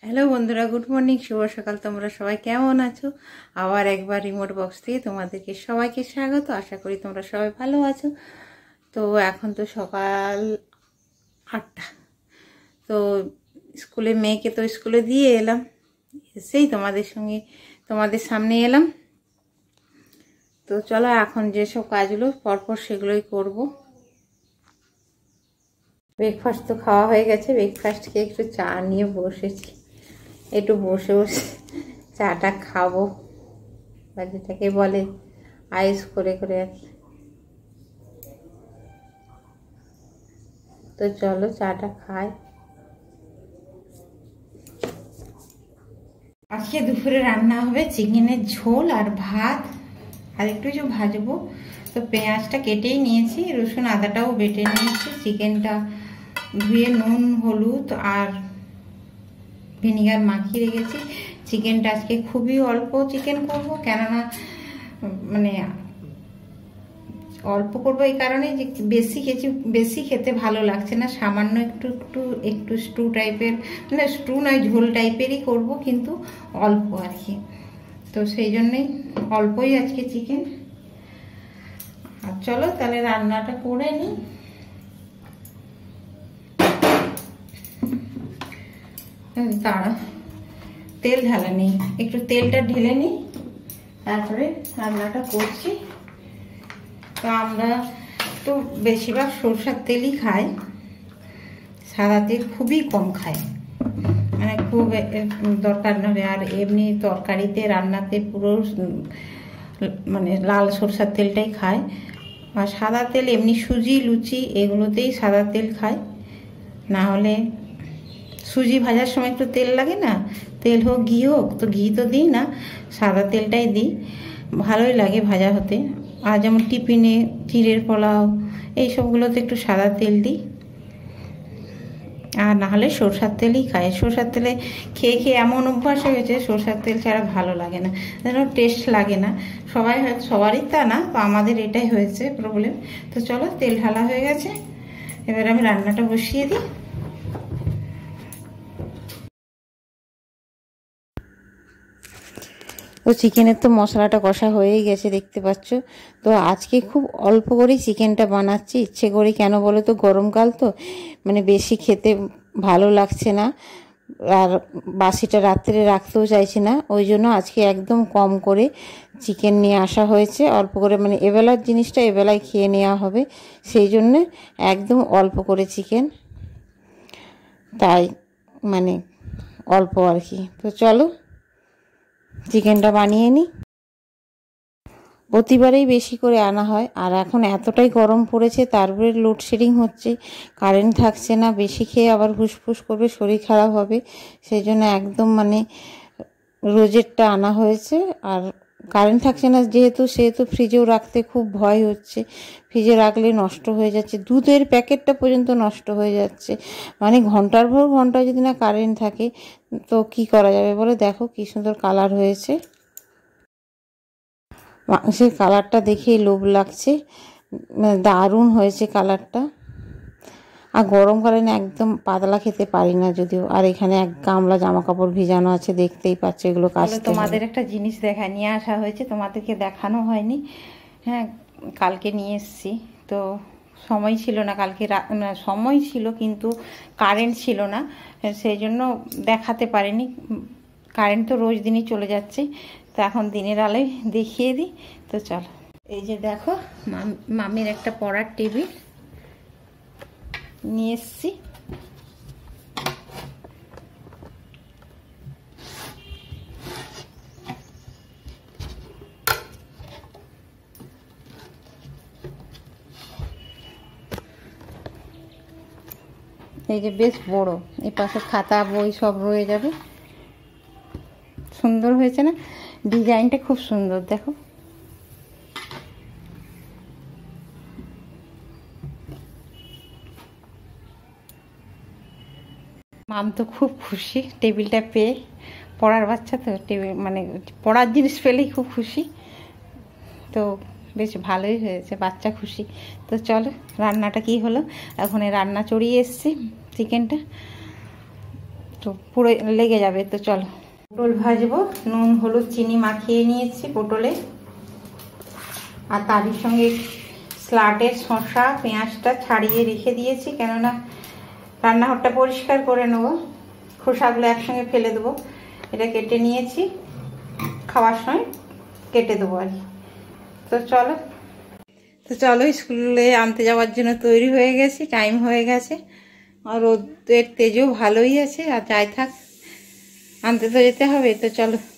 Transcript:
Hello বন্ধুরা, good morning, শুভ সকাল। তোমরা সবাই কেমন আছো? আবার একবার রিমোট বক্স থেকে তোমাদেরকে সবাইকে স্বাগত। আশা করি তোমরা সবাই ভালো আছো। তো এখন তো সকাল 8টা। তো মেয়েকে তো স্কুলে দিয়ে এলাম, এসেই তোমাদের সামনে এলাম। তো চলো এখন যেসব কাজগুলো পরপর সেগুলোই করব। ব্রেকফাস্ট তো খাওয়া হয়ে গেছে। ব্রেকফাস্ট খেয়ে একটু চা নিয়ে বসেছি, একটু বসে বসে চাটা খাবো, বা যেটাকে বলে আইস করে করে আর কি। তো চলো চাটা খাই। আজকে দুপুরে রান্না হবে চিকেনের ঝোল আর ভাত, আর একটু কিছু ভাজবো। তো পেঁয়াজটা কেটেই নিয়েছি, রসুন আদাটাও বেটে নিয়েছি। চিকেনটা ধুয়ে নুন হলুদ আর ভিনিগার মাখিয়ে রেখেছি। চিকেনটা আজকে খুবই অল্প চিকেন করব, কেননা মানে অল্প করবো এই কারণে যে বেশি খেতে ভালো লাগছে না। সামান্য একটু একটু একটু স্টু টাইপের, মানে স্টু নয়, ঝোল টাইপেরই করব, কিন্তু অল্প আর কি। তো সেই জন্যই অল্পই আজকে চিকেন। আর চলো তাহলে রান্নাটা করে নিই। তারা তেল ঢালা নেই, একটু তেলটা ঢেলে নিই, তারপরে রান্নাটা করছি। তো আমরা তো বেশিরভাগ সরষের তেলই খাই, সাদা তেল খুবই কম খাই, মানে খুব দরকার নয়। আর এমনি তরকারিতে রান্নাতে পুরো মানে লাল সরষের তেলটাই খায়। আর সাদা তেল এমনি সুজি লুচি এগুলোতেই সাদা তেল খায়, না হলে সুজি ভাজার সময় একটু তেল লাগে না, তেল হোক ঘি হোক, তো ঘি তো দিই না, সাদা তেলটাই দিই, ভালোই লাগে ভাজা হতে। আর যেমন টিফিনে চিড়ের পোলাও এইসবগুলোতে একটু সাদা তেল দিই, আর না হলে সরষের তেলই খাই। সরষের তেলে খেয়ে খেয়ে এমন অভ্যাস হয়ে গেছে, সরষের তেল ছাড়া ভালো লাগে না, যেন টেস্ট লাগে না। সবারই তা না, তো আমাদের এটাই হয়েছে প্রবলেম। তো চলো তেল ঢালা হয়ে গেছে, এবার আমি রান্নাটা বসিয়ে দিই। তো চিকেনের তো মশলাটা কষা হয়েই গেছে দেখতে পাচ্ছ। তো আজকে খুব অল্প করেই চিকেনটা বানাচ্ছি, ইচ্ছে করে। কেন বলো তো, গরমকাল তো, মানে বেশি খেতে ভালো লাগছে না, আর বাসিটা রাত্রে রাখতেও চাইছি না। ওই জন্য আজকে একদম কম করে চিকেন নিয়ে আসা হয়েছে, অল্প করে, মানে এবেলার জিনিসটা এবেলায় খেয়ে নেওয়া হবে, সেই জন্যে একদম অল্প করে চিকেন, তাই মানে অল্প আর কি। তো চলো চিকেনটা বানিয়ে নিই। প্রতিবারেই বেশি করে আনা হয়, আর এখন এতটাই গরম পড়েছে, তারপরে লোডশেডিং হচ্ছে, কারেন্ট থাকছে না, বেশি খেয়ে আবার ফুসফুস করবে, শরীর খারাপ হবে, সেই জন্য একদম মানে রোজেরটা আনা হয়েছে। আর কারেন্ট থাকছে না সেহেতু ফ্রিজেও রাখতে খুব ভয় হচ্ছে, ফ্রিজে রাখলে নষ্ট হয়ে যাচ্ছে, দুধের প্যাকেটটা পর্যন্ত নষ্ট হয়ে যাচ্ছে। মানে ঘন্টার পর ঘন্টা যদি না কারেন্ট থাকে, তো কি করা যাবে বলে। দেখো কি সুন্দর কালার হয়েছে, মাংসের কালারটা দেখেই লোভ লাগছে, দারুণ হয়েছে কালারটা। আর গরমকালে না একদম পাতলা খেতে পারি না যদিও। আর এখানে এক গামলা জামা কাপড় ভিজানো আছে, দেখতেই পাচ্ছ, এগুলো কাচতে হবে। তোমাদের একটা জিনিস নিয়ে আসা হয়েছে, তোমাদেরকে দেখানো হয়নি। হ্যাঁ, কালকে নিয়ে এসেছি, তো সময় ছিল না কালকে, সময় ছিল কিন্তু কারেন্ট ছিল না, সেই জন্য দেখাতে পারিনি। কারেন্ট তো রোজ দিনই চলে যাচ্ছে, তো এখন দিনের আলোয় দেখিয়ে দিই। তো চলো, এই যে দেখো মামির একটা পড়ার টেবিল নিয়ে এসছি। এই যে বেশ বড়, এই পাশে খাতা বই সব রয়ে যাবে। সুন্দর হয়েছে না? ডিজাইনটা খুব সুন্দর, দেখো। মাম তো খুব খুশি টেবিলটা পেয়ে, পড়ার বাচ্চা তো, টেবিল মানে পড়ার জিনিস পেলেই খুব খুশি। তো বেশ ভালোই হয়েছে, বাচ্চা খুশি। তো চলো রান্নাটা কি হলো, এখন রান্না চড়িয়ে এসছি চিকেনটা। তো পুরো লেগে যাবে। তো চলো পটল ভাজবো। নুন হলুদ চিনি মাখিয়ে নিয়েছি পটলে, আর তারই সঙ্গে স্লাটের শসা পেঁয়াজটা ছাড়িয়ে রেখে দিয়েছি, কেননা রান্নাঘরটা পরিষ্কার করে নেবো, খোসাগুলো একসঙ্গে ফেলে দেবো। এটা কেটে নিয়েছি, খাওয়ার সময় কেটে দেবো আর কি। তো চলো স্কুলে আনতে যাওয়ার জন্য তৈরি হয়ে গেছি, টাইম হয়ে গেছে, আর রোদের তেজও ভালোই আছে, আর যাই থাক আনতে তো যেতে হবে। তো চলো।